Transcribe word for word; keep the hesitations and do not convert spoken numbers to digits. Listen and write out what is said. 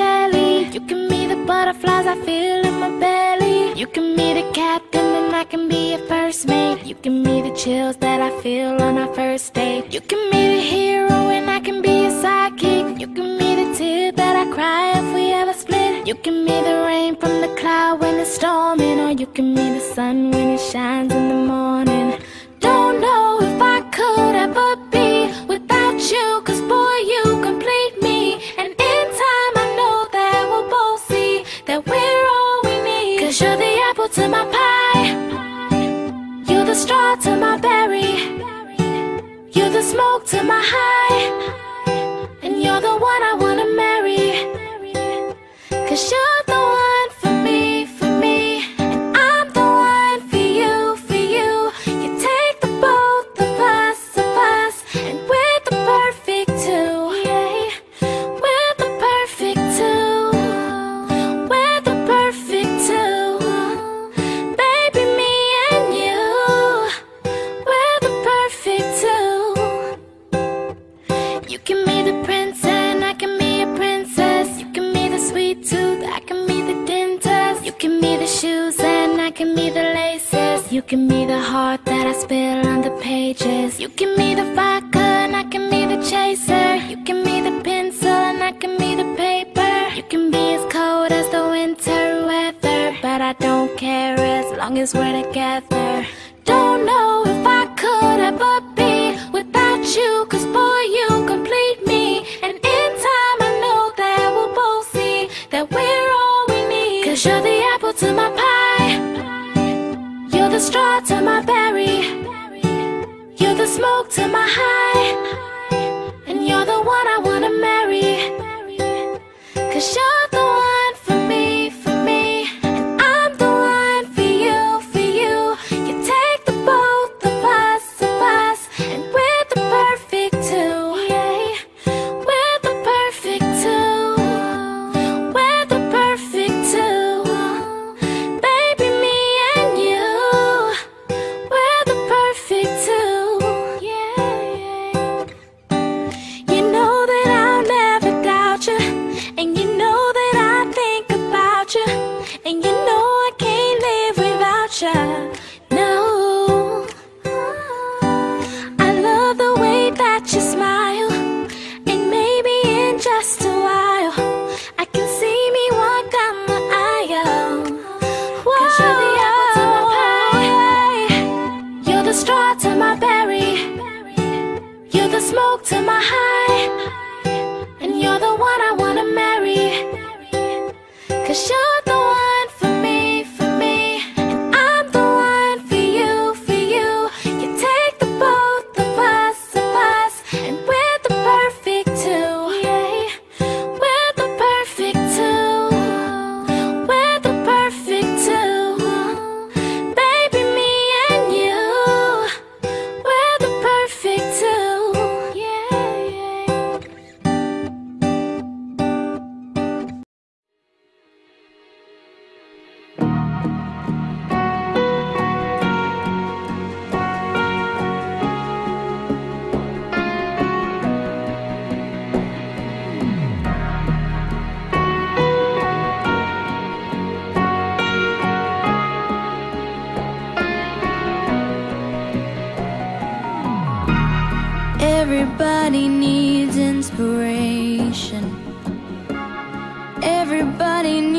jelly. You can be the butterflies I feel in my belly. You can be the captain and I can be your first mate. You can be the chills that I feel on our first date. You can be the hero and I can be your sidekick. You can be the tear that I cry if we ever split. You can be the rain from the cloud when it's storming, or you can be the sun when it shines in the morning. Don't know if I could ever be without you, 'cause boy, you complete me. And in time I know that we'll both see that we're all we need. 'Cause you're the apple to my pie, you're the straw to my berry, you're the smoke to my high, and you're the one I wanna marry. 'Cause you're the one for me, for me, and I'm the one for you, for you. You take the both of us, of us, and we're the perfect two, yeah. We're the perfect two, we're the perfect two. Baby, me and you, we're the perfect two. You can be the prince and I can be a princess. You can be the sweet tooth, I can be the dentist. You can be the shoes and I can be the laces. You can be the heart that I spill on the pages. You can be the vodka and I can be the chaser. You can be the pencil and I can be the paper. You can be as cold as the winter weather, but I don't care as long as we're together. Don't know if I could ever be without you, 'cause boy, you complete me. And in time I know that we'll both see that we're all we need. 'Cause you're the apple to my pie, you're the straw to my berry, you're the smoke to my high, and you're the one I wanna marry. 'Cause you're the one for me, for me, and I'm the one for you, for you. You take the both of us, of us, and we're the perfect two, yeah. We're the perfect two, we're the perfect two. Baby, me and you, we're the perfect two, yeah. You know that I'll never doubt you, and you know that I think about you, and you know I can't live without you, no. I love the way that you smile, and maybe in just a while I can see me walk down the aisle. 'Cause you're the apple to my pie, you're the straw to my berry, you're the smoke to my high, and you're the one I wanna marry. 'Cause you're the one for me, for me, and I'm the one for you, for you. You take the both of us, of us, and we're the perfect two, yeah. We're the perfect two, we're the perfect two. Baby, me and you, we're the perfect two, yeah. Everybody needs inspiration. Everybody